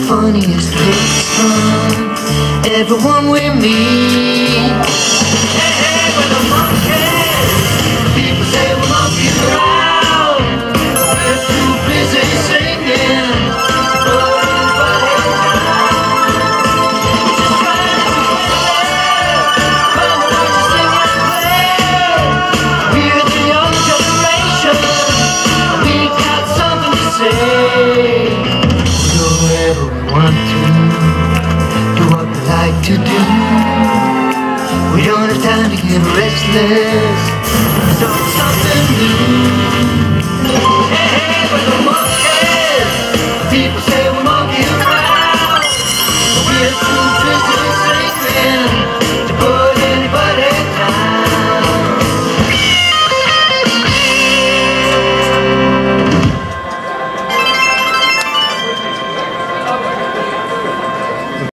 funniest looks from everyone we meet. Hey, hey, we're the monkeys. People say we're monkeys around. We're too busy singing. To do. We don't have time to get restless. So something new.